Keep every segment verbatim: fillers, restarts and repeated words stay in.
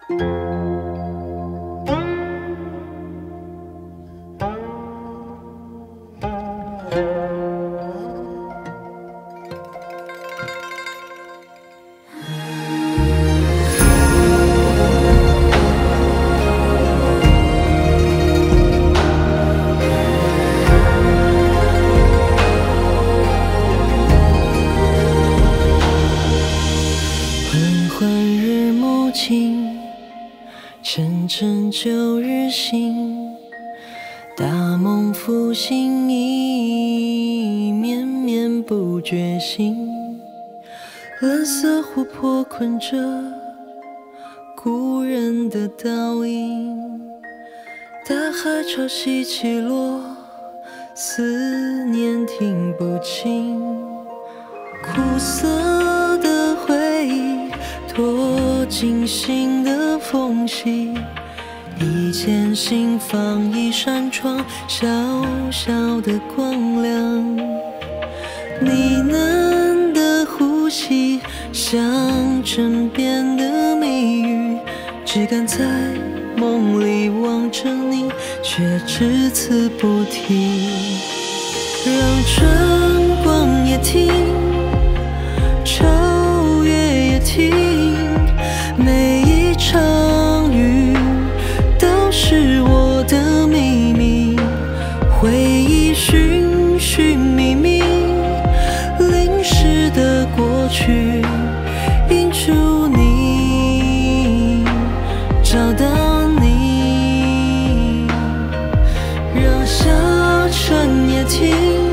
晨晨旧日醒，大梦复醒，意绵绵不觉醒。蓝色湖泊困着故人的倒影，大海潮汐起落，思念听不清。苦涩的回忆拖进心的缝隙，一间心房，一扇窗，小小的光亮。呢喃的呼吸，像枕边的谜语，只敢在梦里望着你，却只字不提。让春光也停，秋月也停，每一场雨都是我的秘密，回忆寻寻觅觅，淋湿的过去，映出你，找到你。让小城也停，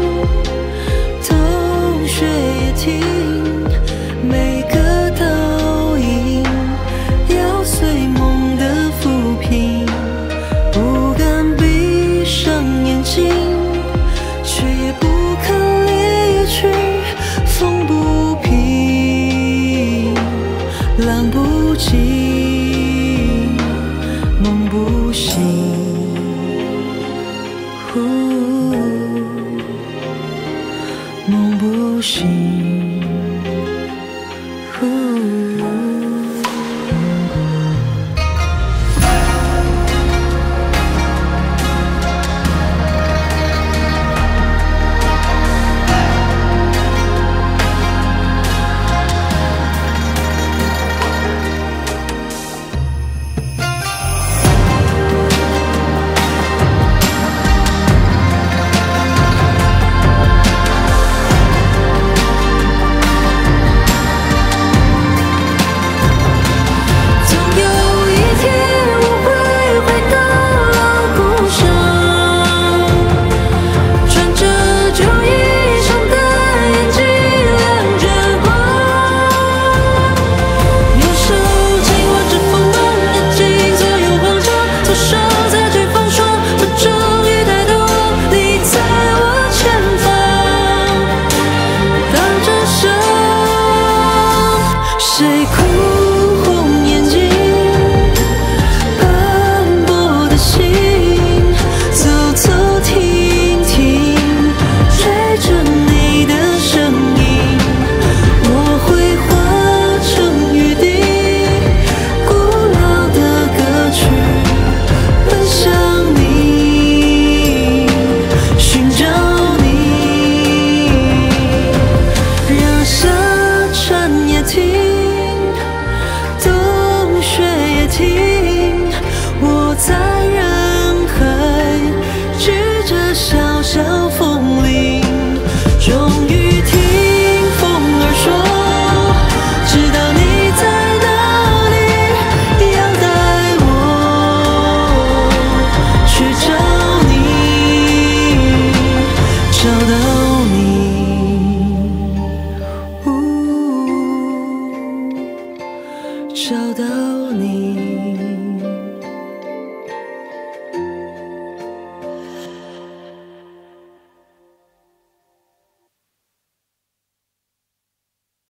冬雪也停，每个倒影要随梦的抚平，不敢闭上眼睛，却也不肯离去。风不平，浪不静，梦不醒。